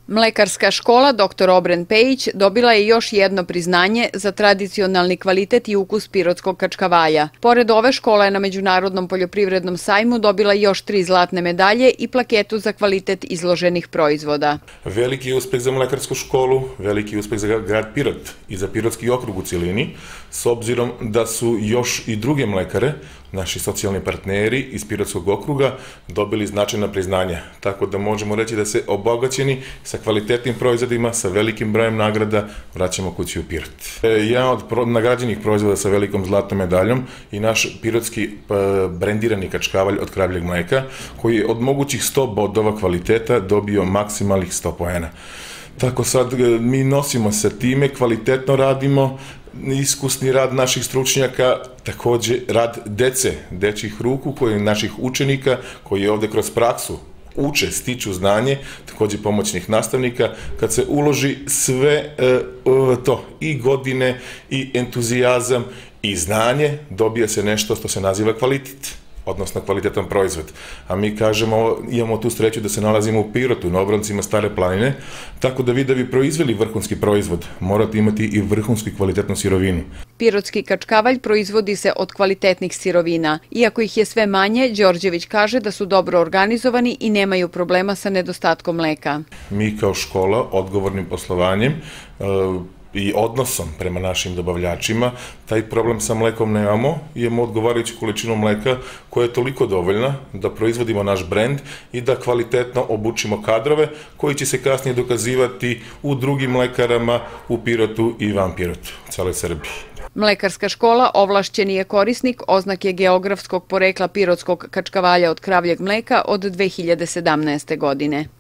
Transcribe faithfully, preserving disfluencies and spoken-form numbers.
Mlekarska škola doktor Obren Pejić dobila je još jedno priznanje za tradicionalni kvalitet i ukus pirotskog kačkavalja. Pored ove, škola je na Međunarodnom poljoprivrednom sajmu dobila još tri zlatne medalje i plaketu za kvalitet izloženih proizvoda. Veliki uspeh za mlekarsku školu, veliki uspeh za grad Pirot i za Pirotski okrug u cijelini, s obzirom da su još i druge mlekare, naši socijalni partneri iz Pirotskog okruga, dobili značajna priznanja. Tako da možemo reći da se obogaćeni sa kvalitetnim proizvodima, sa velikim brojem nagrada vraćamo kući u Pirot. Jedan od nagrađenih proizvoda sa velikom zlatnom medaljom i naš pirotski brendirani kačkavalj od kravljeg mleka, koji je od mogućih sto bodova kvaliteta dobio maksimalnih sto poena. Tako sad mi nosimo sa time, kvalitetno radimo, iskusni rad naših stručnjaka, takođe rad dece, dečjih ruku, koji naših učenika, koji ovde kroz praksu uče, stiču znanje, takođe pomoćnih nastavnika, kad se uloži sve to, i godine, i entuzijazam, i znanje, dobija se nešto što se naziva kvalitet, odnosno kvalitetan proizvod. A mi kažemo, imamo tu sreću da se nalazimo u Pirotu, na obroncima Stare planine, tako da vi da bi proizveli vrhunski proizvod, morate imati i vrhunsku kvalitetnu sirovinu. Pirotski kačkavalj proizvodi se od kvalitetnih sirovina. Iako ih je sve manje, Đorđević kaže da su dobro organizovani i nemaju problema sa nedostatkom mleka. Mi kao škola, odgovornim poslovanjem i odnosom prema našim dobavljačima, taj problem sa mlekom nemamo, imamo odgovarajuću količinu mleka koja je toliko dovoljna da proizvodimo naš brend i da kvalitetno obučimo kadrove koji će se kasnije dokazivati u drugim mlekarama u Pirotu i van Pirotu, u celoj Srbiji. Mlekarska škola ovlašćeni je korisnik oznake geografskog porekla pirotskog kačkavalja od kravljeg mleka od dve hiljade sedamnaeste godine.